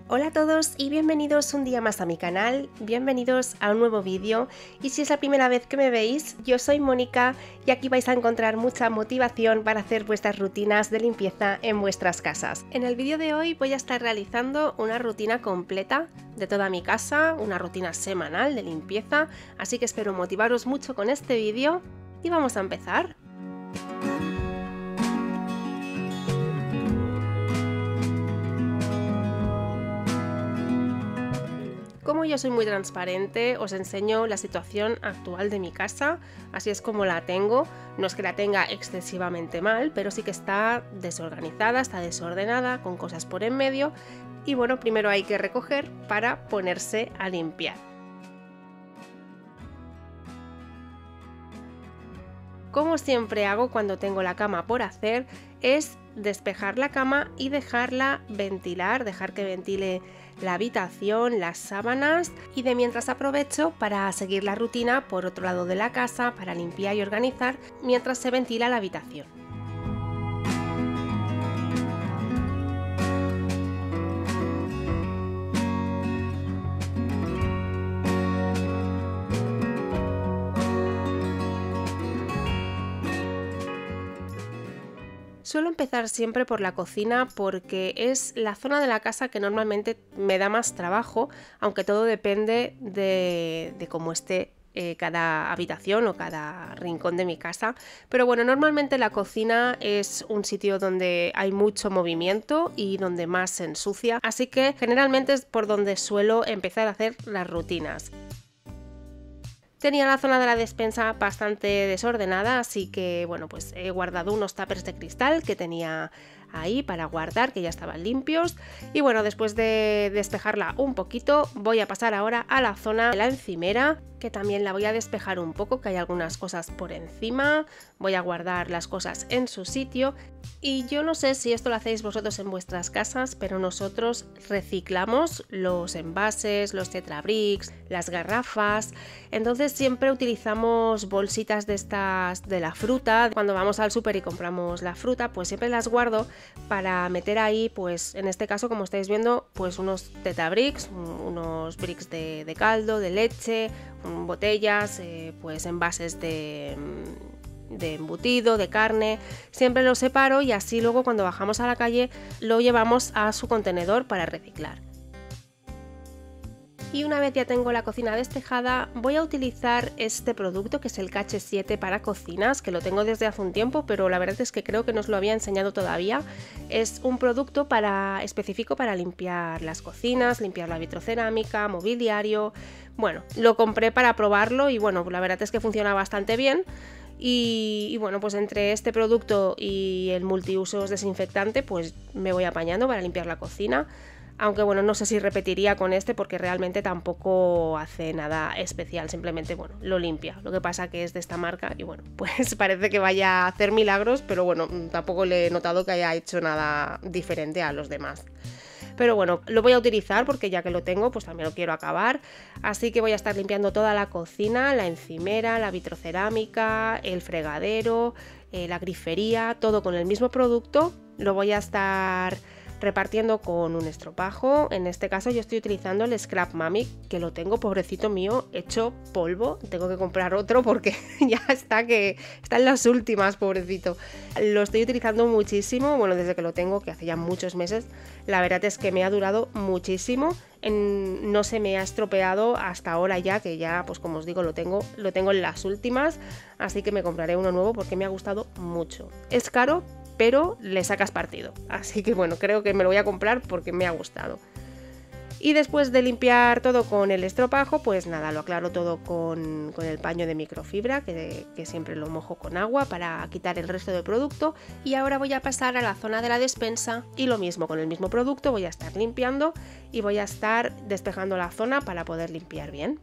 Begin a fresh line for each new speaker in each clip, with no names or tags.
Hola a todos y bienvenidos un día más a mi canal, bienvenidos a un nuevo vídeo y si es la primera vez que me veis, yo soy Mónica y aquí vais a encontrar mucha motivación para hacer vuestras rutinas de limpieza en vuestras casas. En el vídeo de hoy voy a estar realizando una rutina completa de toda mi casa, una rutina semanal de limpieza, así que espero motivaros mucho con este vídeo y vamos a empezar. Como yo soy muy transparente, os enseño la situación actual de mi casa, así es como la tengo. No es que la tenga excesivamente mal, pero sí que está desorganizada, está desordenada, con cosas por en medio. Y bueno, primero hay que recoger para ponerse a limpiar. Como siempre hago cuando tengo la cama por hacer, es despejar la cama y dejarla ventilar, dejar que ventile la habitación, las sábanas, y de mientras aprovecho para seguir la rutina por otro lado de la casa, para limpiar y organizar mientras se ventila la habitación. Suelo empezar siempre por la cocina porque es la zona de la casa que normalmente me da más trabajo, aunque todo depende de cómo esté cada habitación o cada rincón de mi casa. Pero bueno, normalmente la cocina es un sitio donde hay mucho movimiento y donde más se ensucia, así que generalmente es por donde suelo empezar a hacer las rutinas. Tenía la zona de la despensa bastante desordenada, así que bueno, pues he guardado unos tuppers de cristal que tenía ahí para guardar, que ya estaban limpios. Y bueno, después de despejarla un poquito, voy a pasar ahora a la zona de la encimera, que también la voy a despejar un poco, que hay algunas cosas por encima. Voy a guardar las cosas en su sitio. Y yo no sé si esto lo hacéis vosotros en vuestras casas, pero nosotros reciclamos los envases, los tetrabricks, las garrafas. Entonces siempre utilizamos bolsitas de estas de la fruta. Cuando vamos al súper y compramos la fruta, pues siempre las guardo para meter ahí, pues en este caso, como estáis viendo, pues unos tetrabricks, unos bricks de caldo, de leche, botellas, pues envases de embutido, de carne. Siempre lo separo y así luego cuando bajamos a la calle lo llevamos a su contenedor para reciclar. Y una vez ya tengo la cocina despejada, voy a utilizar este producto que es el KH7 para cocinas, que lo tengo desde hace un tiempo, pero la verdad es que creo que no os lo había enseñado todavía. Es un producto específico para limpiar las cocinas, limpiar la vitrocerámica, mobiliario. Bueno, lo compré para probarlo y bueno, la verdad es que funciona bastante bien. Y bueno, pues entre este producto y el multiusos desinfectante, pues me voy apañando para limpiar la cocina. Aunque bueno, no sé si repetiría con este porque realmente tampoco hace nada especial, simplemente bueno, lo limpia. Lo que pasa que es de esta marca y bueno, pues parece que vaya a hacer milagros, pero bueno, tampoco le he notado que haya hecho nada diferente a los demás. Pero bueno, lo voy a utilizar porque ya que lo tengo, pues también lo quiero acabar. Así que voy a estar limpiando toda la cocina, la encimera, la vitrocerámica, el fregadero, la grifería, todo con el mismo producto. Lo voy a estar repartiendo con un estropajo. En este caso yo estoy utilizando el Scrap Mami, que lo tengo, pobrecito mío, hecho polvo. Tengo que comprar otro porque ya está en las últimas, pobrecito. Lo estoy utilizando muchísimo, bueno, desde que lo tengo, que hace ya muchos meses. La verdad es que me ha durado muchísimo. No se me ha estropeado hasta ahora ya, que ya, pues como os digo, lo tengo en las últimas. Así que me compraré uno nuevo porque me ha gustado mucho. Es caro, pero le sacas partido. Así que bueno, creo que me lo voy a comprar porque me ha gustado. Y después de limpiar todo con el estropajo, pues nada, lo aclaro todo con el paño de microfibra, que siempre lo mojo con agua para quitar el resto del producto. Y ahora voy a pasar a la zona de la despensa y lo mismo, con el mismo producto voy a estar limpiando y voy a estar despejando la zona para poder limpiar bien.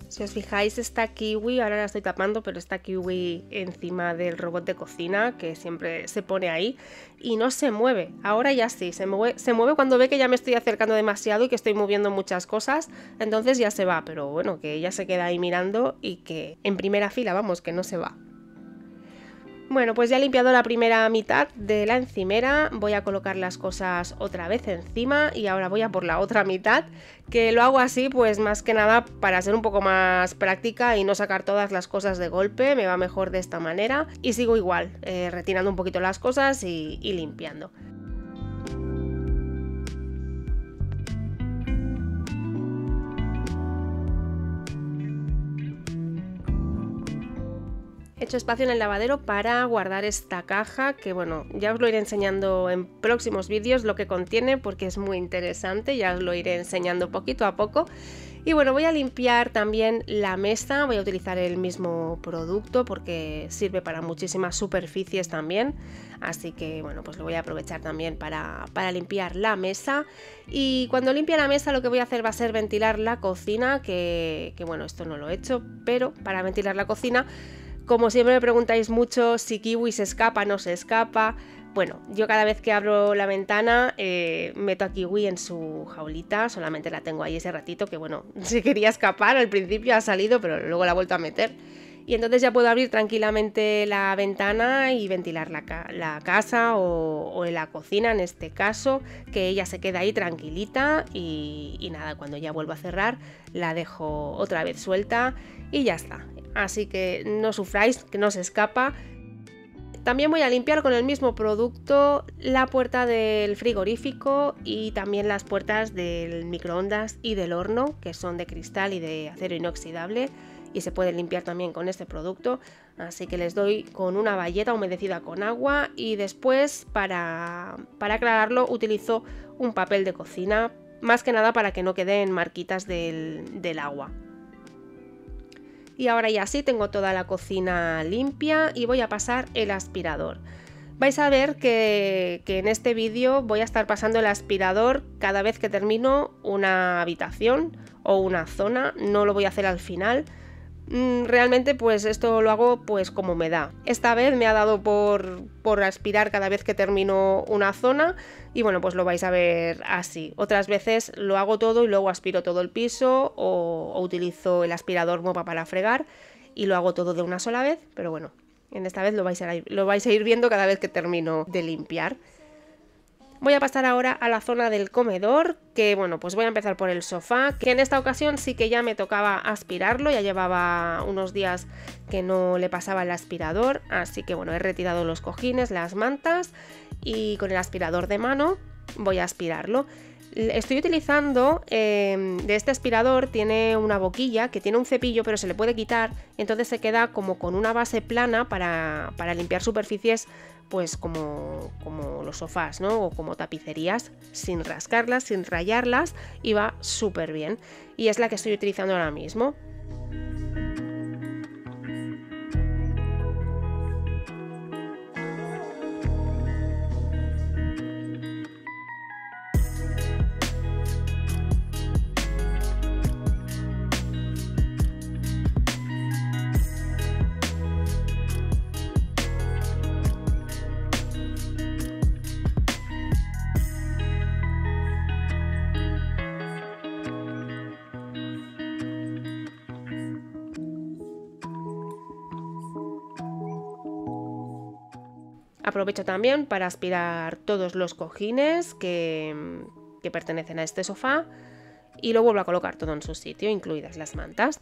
Si os fijáis, esta kiwi, ahora la estoy tapando, pero esta kiwi encima del robot de cocina, que siempre se pone ahí, y no se mueve. Ahora ya sí, se mueve cuando ve que ya me estoy acercando demasiado y que estoy moviendo muchas cosas, entonces ya se va, pero bueno, que ella se queda ahí mirando y que en primera fila, vamos, que no se va. Bueno, pues ya he limpiado la primera mitad de la encimera, voy a colocar las cosas otra vez encima y ahora voy a por la otra mitad, que lo hago así pues más que nada para ser un poco más práctica y no sacar todas las cosas de golpe, me va mejor de esta manera y sigo igual, retirando un poquito las cosas y limpiando. He hecho espacio en el lavadero para guardar esta caja, que bueno, ya os lo iré enseñando en próximos vídeos lo que contiene porque es muy interesante, ya os lo iré enseñando poquito a poco. Y bueno, voy a limpiar también la mesa, voy a utilizar el mismo producto porque sirve para muchísimas superficies también, así que bueno, pues lo voy a aprovechar también para limpiar la mesa. Y cuando limpie la mesa lo que voy a hacer va a ser ventilar la cocina, que bueno, esto no lo he hecho, pero para ventilar la cocina, como siempre me preguntáis mucho si Kiwi se escapa o no se escapa. Bueno, yo cada vez que abro la ventana meto a Kiwi en su jaulita, solamente la tengo ahí ese ratito, que bueno, se quería escapar, al principio ha salido, pero luego la he vuelto a meter. Y entonces ya puedo abrir tranquilamente la ventana y ventilar la casa o la cocina en este caso, que ella se queda ahí tranquilita y nada, cuando ya vuelvo a cerrar la dejo otra vez suelta y ya está. Así que no sufráis, que no se escapa. También voy a limpiar con el mismo producto la puerta del frigorífico y también las puertas del microondas y del horno, que son de cristal y de acero inoxidable, y se puede limpiar también con este producto. Así que les doy con una bayeta humedecida con agua y después para aclararlo utilizo un papel de cocina, más que nada para que no queden marquitas del agua. Y ahora ya sí tengo toda la cocina limpia y voy a pasar el aspirador. Vais a ver que en este vídeo voy a estar pasando el aspirador cada vez que termino una habitación o una zona, no lo voy a hacer al final. Realmente pues esto lo hago pues como me da. Esta vez me ha dado por aspirar cada vez que termino una zona y bueno, pues lo vais a ver así. Otras veces lo hago todo y luego aspiro todo el piso o utilizo el aspirador mopa para fregar y lo hago todo de una sola vez, pero bueno, en esta vez lo vais a ir viendo cada vez que termino de limpiar. Voy a pasar ahora a la zona del comedor, que bueno, pues voy a empezar por el sofá, que en esta ocasión sí que ya me tocaba aspirarlo, ya llevaba unos días que no le pasaba el aspirador, así que bueno, he retirado los cojines, las mantas y con el aspirador de mano voy a aspirarlo. Estoy utilizando de este aspirador, tiene una boquilla que tiene un cepillo pero se le puede quitar, entonces se queda como con una base plana para limpiar superficies pues como los sofás, ¿no? O como tapicerías, sin rascarlas, sin rayarlas y va súper bien. Y es la que estoy utilizando ahora mismo. Aprovecho también para aspirar todos los cojines que pertenecen a este sofá y lo vuelvo a colocar todo en su sitio, incluidas las mantas.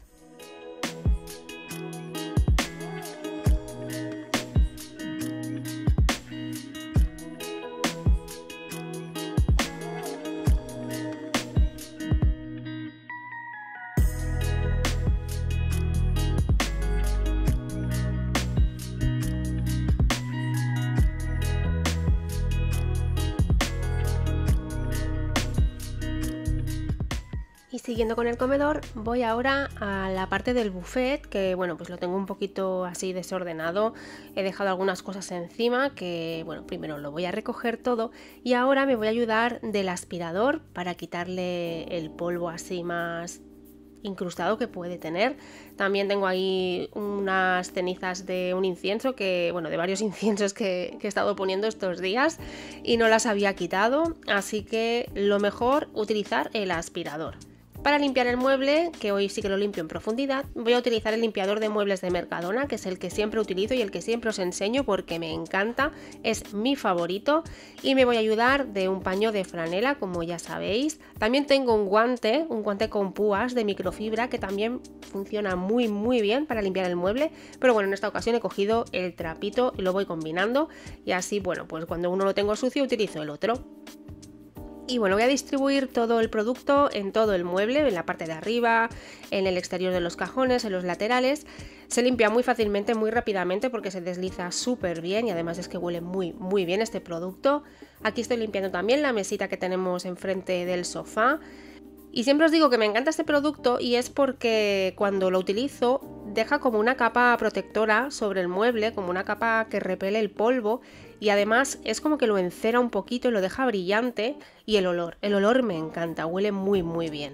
Y siguiendo con el comedor, voy ahora a la parte del buffet, que bueno, pues lo tengo un poquito así desordenado. He dejado algunas cosas encima que, bueno, primero lo voy a recoger todo y ahora me voy a ayudar del aspirador para quitarle el polvo así más incrustado que puede tener. También tengo ahí unas cenizas de un incienso que, bueno, de varios inciensos que he estado poniendo estos días y no las había quitado, así que lo mejor utilizar el aspirador. Para limpiar el mueble, que hoy sí que lo limpio en profundidad, voy a utilizar el limpiador de muebles de Mercadona, que es el que siempre utilizo y el que siempre os enseño porque me encanta, es mi favorito, y me voy a ayudar de un paño de franela, como ya sabéis. También tengo un guante con púas de microfibra que también funciona muy bien para limpiar el mueble, pero bueno, en esta ocasión he cogido el trapito y lo voy combinando y así, bueno, pues cuando uno lo tengo sucio utilizo el otro. Y bueno, voy a distribuir todo el producto en todo el mueble, en la parte de arriba, en el exterior de los cajones, en los laterales. Se limpia muy fácilmente, muy rápidamente porque se desliza súper bien y además es que huele muy bien este producto. Aquí estoy limpiando también la mesita que tenemos enfrente del sofá. Y siempre os digo que me encanta este producto y es porque cuando lo utilizo deja como una capa protectora sobre el mueble, como una capa que repele el polvo y además es como que lo encera un poquito y lo deja brillante. Y el olor me encanta, huele muy bien.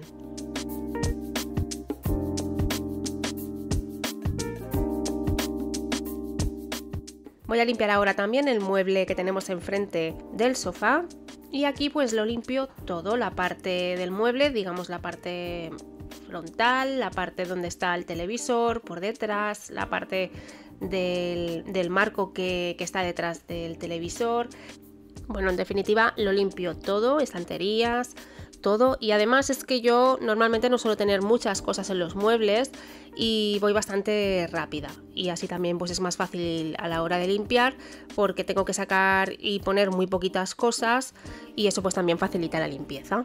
Voy a limpiar ahora también el mueble que tenemos enfrente del sofá y aquí pues lo limpio todo, la parte del mueble, digamos la parte frontal, la parte donde está el televisor, por detrás, la parte del marco que está detrás del televisor. Bueno, en definitiva lo limpio todo, estanterías, todo, y además es que yo normalmente no suelo tener muchas cosas en los muebles y voy bastante rápida y así también pues es más fácil a la hora de limpiar porque tengo que sacar y poner muy poquitas cosas y eso pues también facilita la limpieza.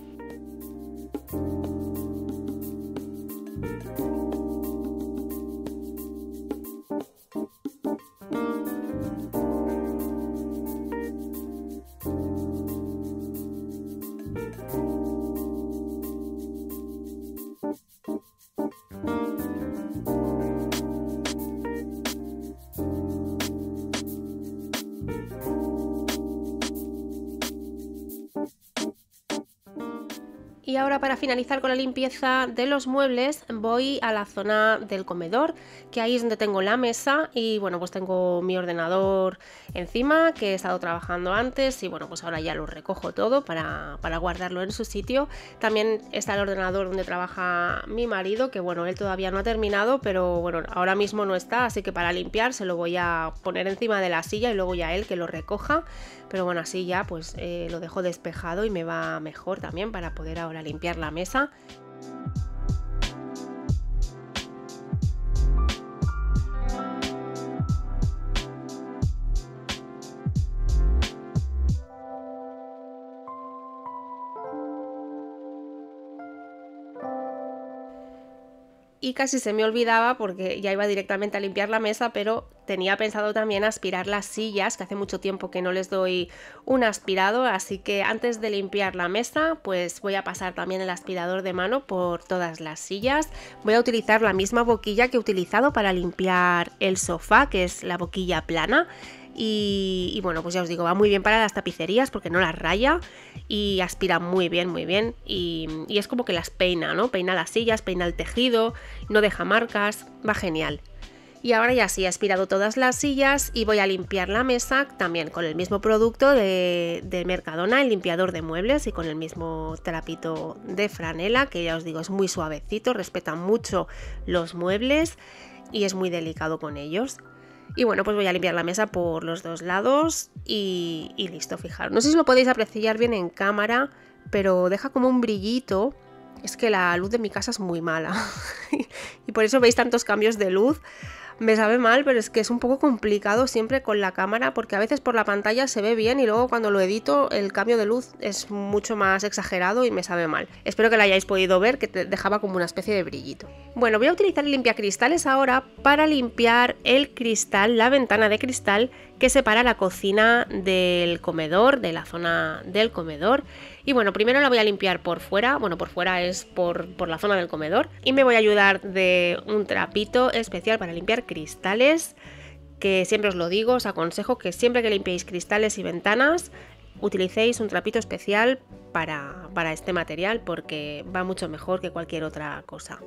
Y ahora para finalizar con la limpieza de los muebles voy a la zona del comedor, que ahí es donde tengo la mesa y bueno, pues tengo mi ordenador encima que he estado trabajando antes y bueno, pues ahora ya lo recojo todo para guardarlo en su sitio. También está el ordenador donde trabaja mi marido, que bueno, él todavía no ha terminado, pero bueno, ahora mismo no está, así que para limpiar se lo voy a poner encima de la silla y luego ya él que lo recoja. Pero bueno, así ya pues lo dejo despejado y me va mejor también para poder ahora limpiar la mesa. Y casi se me olvidaba porque ya iba directamente a limpiar la mesa, pero tenía pensado también aspirar las sillas, que hace mucho tiempo que no les doy un aspirado, así que antes de limpiar la mesa, pues voy a pasar también el aspirador de mano por todas las sillas. Voy a utilizar la misma boquilla que he utilizado para limpiar el sofá, que es la boquilla plana. Y bueno, pues ya os digo, va muy bien para las tapicerías porque no las raya y aspira muy bien y es como que las peina, ¿no? Peina las sillas, peina el tejido, no deja marcas, va genial. Y ahora ya sí, he aspirado todas las sillas y voy a limpiar la mesa también con el mismo producto de Mercadona, el limpiador de muebles y con el mismo trapito de franela, que ya os digo es muy suavecito, respeta mucho los muebles y es muy delicado con ellos. Y bueno, pues voy a limpiar la mesa por los dos lados y listo, fijaros. No sé si lo podéis apreciar bien en cámara, pero deja como un brillito. Es que la luz de mi casa es muy mala y por eso veis tantos cambios de luz. Me sabe mal, pero es que es un poco complicado siempre con la cámara porque a veces por la pantalla se ve bien y luego cuando lo edito el cambio de luz es mucho más exagerado y me sabe mal. Espero que la hayáis podido ver, que te dejaba como una especie de brillito. Bueno, voy a utilizar el limpiacristales ahora para limpiar el cristal, la ventana de cristal que separa la cocina del comedor, de la zona del comedor. Y bueno, primero la voy a limpiar por fuera, bueno, por fuera es por la zona del comedor. Y me voy a ayudar de un trapito especial para limpiar cristales, que siempre os lo digo, os aconsejo que siempre que limpiéis cristales y ventanas, utilicéis un trapito especial para este material porque va mucho mejor que cualquier otra cosa.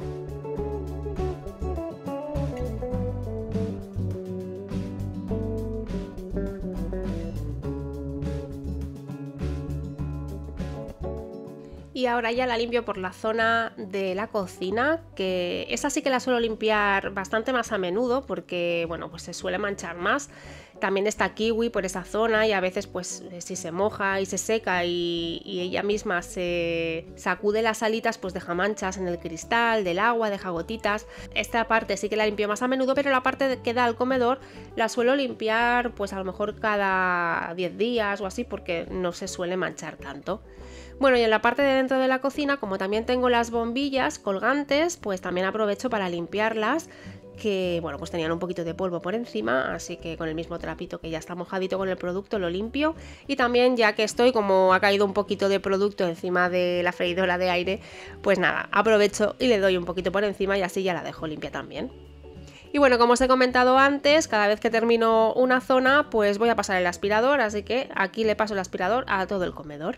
Y ahora ya la limpio por la zona de la cocina, que esa sí que la suelo limpiar bastante más a menudo porque, bueno, pues se suele manchar más. También está kiwi por esa zona y a veces pues si se moja y se seca y ella misma se sacude las alitas, pues deja manchas en el cristal del agua, deja gotitas. Esta parte sí que la limpio más a menudo, pero la parte que da al comedor la suelo limpiar pues a lo mejor cada 10 días o así porque no se suele manchar tanto. Bueno, y en la parte de dentro de la cocina, como también tengo las bombillas colgantes, pues también aprovecho para limpiarlas, que bueno, pues tenían un poquito de polvo por encima, así que con el mismo trapito que ya está mojadito con el producto lo limpio. Y también, ya que estoy, como ha caído un poquito de producto encima de la freidora de aire, pues nada, aprovecho y le doy un poquito por encima y así ya la dejo limpia también. Y bueno, como os he comentado antes, cada vez que termino una zona, pues voy a pasar el aspirador, así que aquí le paso el aspirador a todo el comedor.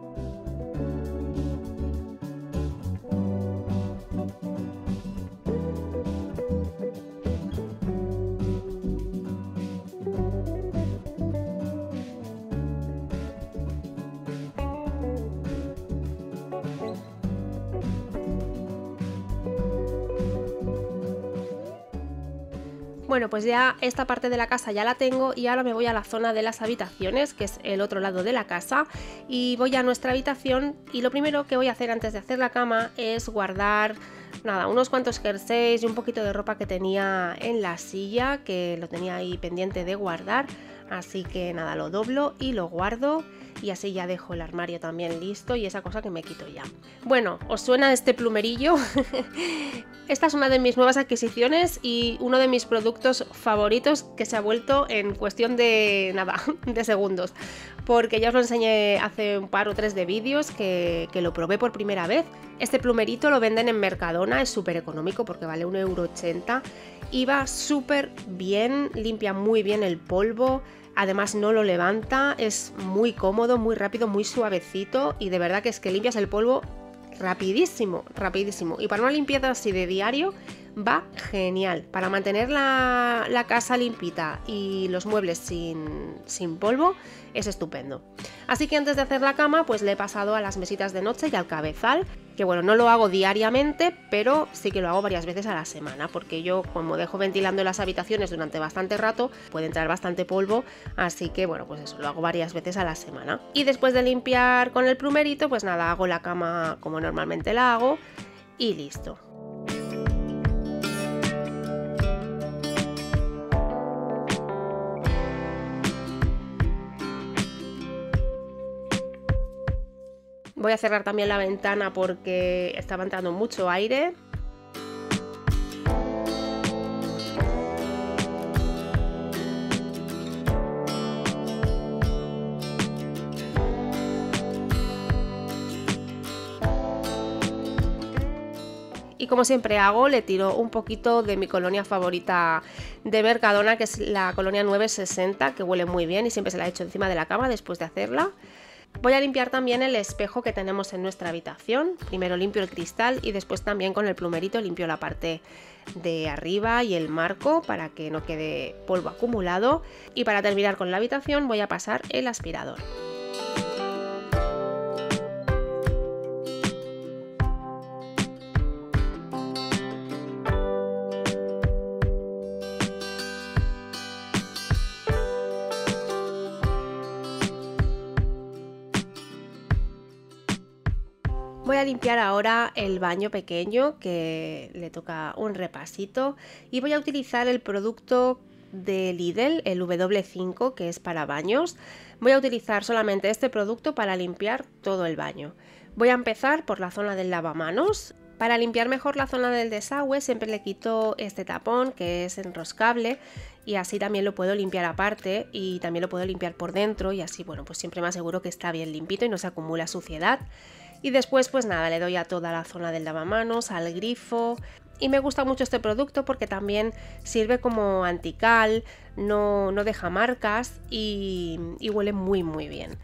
Bueno, pues ya esta parte de la casa ya la tengo y ahora me voy a la zona de las habitaciones, que es el otro lado de la casa, y voy a nuestra habitación y lo primero que voy a hacer antes de hacer la cama es guardar nada, unos cuantos jerseys y un poquito de ropa que tenía en la silla, que lo tenía ahí pendiente de guardar, así que nada, lo doblo y lo guardo. Y así ya dejo el armario también listo y esa cosa que me quito ya. Bueno, ¿os suena este plumerillo? Esta es una de mis nuevas adquisiciones y uno de mis productos favoritos que se ha vuelto en cuestión de nada, de segundos. Porque ya os lo enseñé hace un par o tres de vídeos que lo probé por primera vez. Este plumerito lo venden en Mercadona, es súper económico porque vale 1,80 € y va súper bien, limpia muy bien el polvo. Además no lo levanta, es muy cómodo, muy rápido, muy suavecito y de verdad que es que limpias el polvo rapidísimo, rapidísimo. Y para una limpieza así de diario va genial. Para mantener la casa limpita y los muebles sin polvo es estupendo. Así que antes de hacer la cama pues le he pasado a las mesitas de noche y al cabezal, que bueno, no lo hago diariamente, pero sí que lo hago varias veces a la semana, porque yo como dejo ventilando las habitaciones durante bastante rato, puede entrar bastante polvo, así que bueno, pues eso, lo hago varias veces a la semana. Y después de limpiar con el plumerito, pues nada, hago la cama como normalmente la hago y listo. Voy a cerrar también la ventana porque estaba entrando mucho aire. Y como siempre hago, le tiro un poquito de mi colonia favorita de Mercadona, que es la colonia 960, que huele muy bien y siempre se la echo encima de la cama después de hacerla. Voy a limpiar también el espejo que tenemos en nuestra habitación. Primero limpio el cristal y después también con el plumerito limpio la parte de arriba y el marco para que no quede polvo acumulado. Y para terminar con la habitación voy a pasar el aspirador. Voy a limpiar ahora el baño pequeño, que le toca un repasito, y voy a utilizar el producto de Lidl, el W5, que es para baños. Voy a utilizar solamente este producto para limpiar todo el baño. Voy a empezar por la zona del lavamanos. Para limpiar mejor la zona del desagüe siempre le quito este tapón, que es enroscable, y así también lo puedo limpiar aparte y también lo puedo limpiar por dentro, y así bueno, pues siempre me aseguro que está bien limpito y no se acumula suciedad. Y después pues nada, le doy a toda la zona del lavamanos, al grifo Y me gusta mucho este producto porque también sirve como antical, no deja marcas y huele muy muy bien.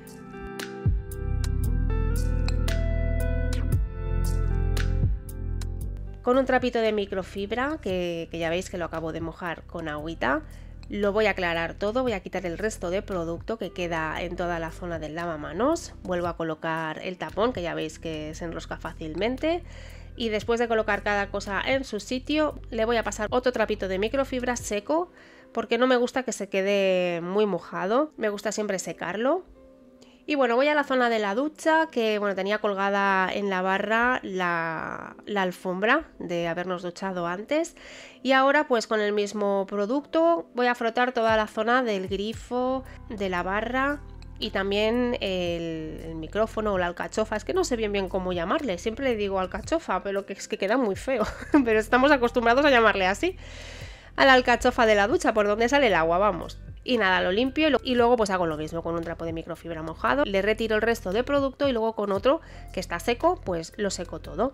Con un trapito de microfibra, que ya veis que lo acabo de mojar con agüita, lo voy a aclarar todo, voy a quitar el resto de producto que queda en toda la zona del lavamanos, vuelvo a colocar el tapón, que ya veis que se enrosca fácilmente, y después de colocar cada cosa en su sitio, le voy a pasar otro trapito de microfibra seco, porque no me gusta que se quede muy mojado, me gusta siempre secarlo. Y bueno, voy a la zona de la ducha, que bueno, tenía colgada en la barra la alfombra de habernos duchado antes. Y ahora pues con el mismo producto voy a frotar toda la zona del grifo, de la barra y también el micrófono o la alcachofa. Es que no sé bien cómo llamarle, siempre le digo alcachofa, pero que es que queda muy feo. Pero estamos acostumbrados a llamarle así. A la alcachofa de la ducha, por donde sale el agua, vamos. Y nada, lo limpio y luego pues hago lo mismo con un trapo de microfibra mojado, le retiro el resto de producto y luego con otro que está seco, pues lo seco todo.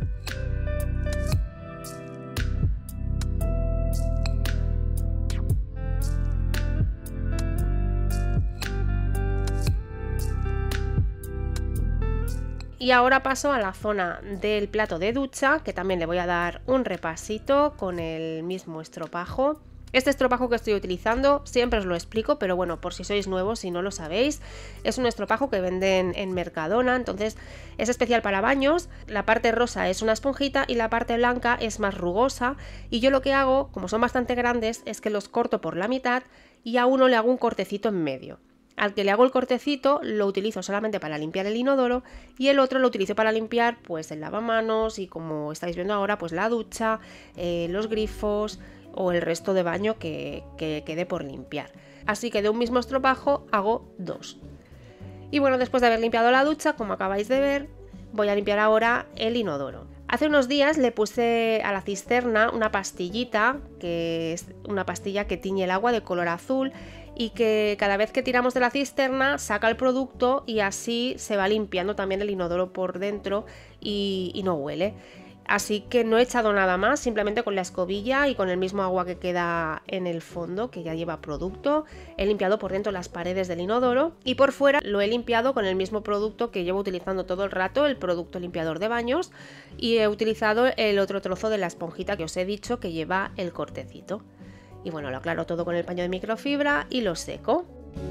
Y ahora paso a la zona del plato de ducha, que también le voy a dar un repasito con el mismo estropajo. Este estropajo que estoy utilizando siempre os lo explico, pero bueno, por si sois nuevos, si no lo sabéis, es un estropajo que venden en Mercadona, entonces es especial para baños. La parte rosa es una esponjita y la parte blanca es más rugosa, y yo lo que hago, como son bastante grandes, es que los corto por la mitad y a uno le hago un cortecito en medio. Al que le hago el cortecito lo utilizo solamente para limpiar el inodoro y el otro lo utilizo para limpiar pues el lavamanos y, como estáis viendo ahora, pues la ducha, los grifos o el resto de baño que quede por limpiar. Así que de un mismo estropajo hago dos. Y bueno, después de haber limpiado la ducha, como acabáis de ver, voy a limpiar ahora el inodoro. Hace unos días le puse a la cisterna una pastillita, que es una pastilla que tiñe el agua de color azul y que cada vez que tiramos de la cisterna saca el producto y así se va limpiando también el inodoro por dentro y no huele. Así que no he echado nada más, simplemente con la escobilla y con el mismo agua que queda en el fondo, que ya lleva producto, he limpiado por dentro las paredes del inodoro y por fuera lo he limpiado con el mismo producto que llevo utilizando todo el rato, el producto limpiador de baños, y he utilizado el otro trozo de la esponjita que os he dicho que lleva el cortecito. Y bueno, lo aclaro todo con el paño de microfibra y lo seco.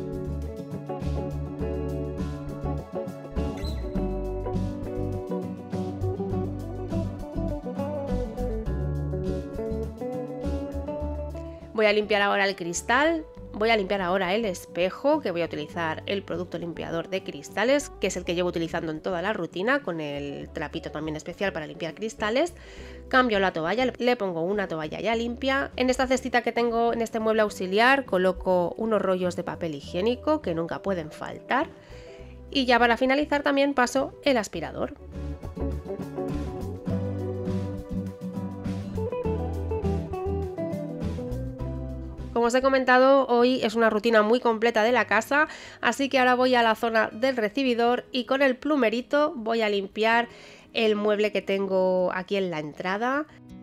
Voy a limpiar ahora el cristal, voy a limpiar ahora el espejo, que voy a utilizar el producto limpiador de cristales, que es el que llevo utilizando en toda la rutina, con el trapito también especial para limpiar cristales. Cambio la toalla, le pongo una toalla ya limpia. En esta cestita que tengo en este mueble auxiliar coloco unos rollos de papel higiénico que nunca pueden faltar. Y ya para finalizar también paso el aspirador. Como os he comentado, hoy es una rutina muy completa de la casa, así que ahora voy a la zona del recibidor y con el plumerito voy a limpiar el mueble que tengo aquí en la entrada.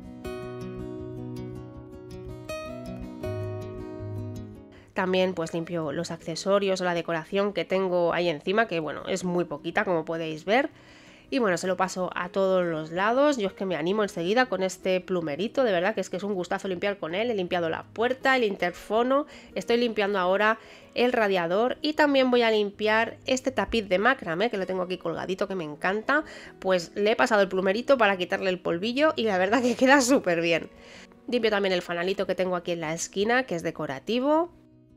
También pues limpio los accesorios o la decoración que tengo ahí encima, que bueno, es muy poquita como podéis ver. Y bueno, se lo paso a todos los lados. Yo es que me animo enseguida con este plumerito, de verdad que es un gustazo limpiar con él. He limpiado la puerta, el interfono, estoy limpiando ahora el radiador y también voy a limpiar este tapiz de macramé que lo tengo aquí colgadito, que me encanta. Pues le he pasado el plumerito para quitarle el polvillo y la verdad que queda súper bien. Limpio también el fanalito que tengo aquí en la esquina, que es decorativo.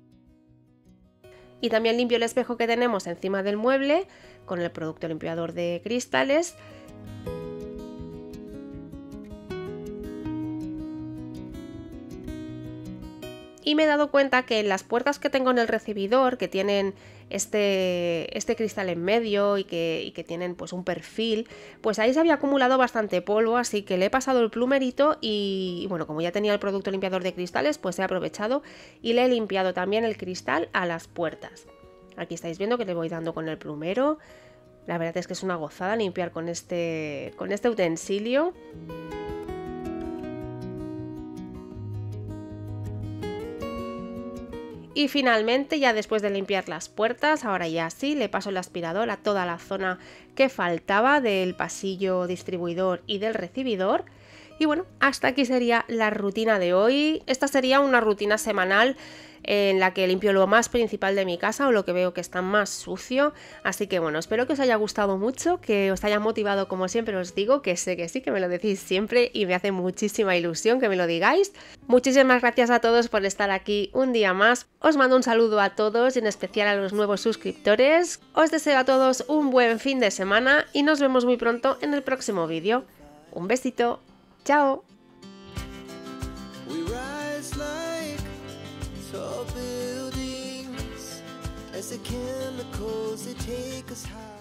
Y también limpio el espejo que tenemos encima del mueble con el producto limpiador de cristales. Y me he dado cuenta que en las puertas que tengo en el recibidor, que tienen este cristal en medio y que tienen pues un perfil, pues ahí se había acumulado bastante polvo, así que le he pasado el plumerito y bueno, como ya tenía el producto limpiador de cristales, pues he aprovechado y le he limpiado también el cristal a las puertas. Aquí estáis viendo que le voy dando con el plumero. La verdad es que es una gozada limpiar con este utensilio. Y finalmente, ya después de limpiar las puertas, ahora ya sí, le paso el aspirador a toda la zona que faltaba del pasillo distribuidor y del recibidor. Y bueno, hasta aquí sería la rutina de hoy. Esta sería una rutina semanal en la que limpio lo más principal de mi casa o lo que veo que está más sucio. Así que bueno, espero que os haya gustado mucho, que os haya motivado como siempre os digo, que sé que sí, que me lo decís siempre y me hace muchísima ilusión que me lo digáis. Muchísimas gracias a todos por estar aquí un día más. Os mando un saludo a todos y en especial a los nuevos suscriptores. Os deseo a todos un buen fin de semana y nos vemos muy pronto en el próximo vídeo. Un besito. ¡Chao!
Tall buildings as the chemicals they take us high.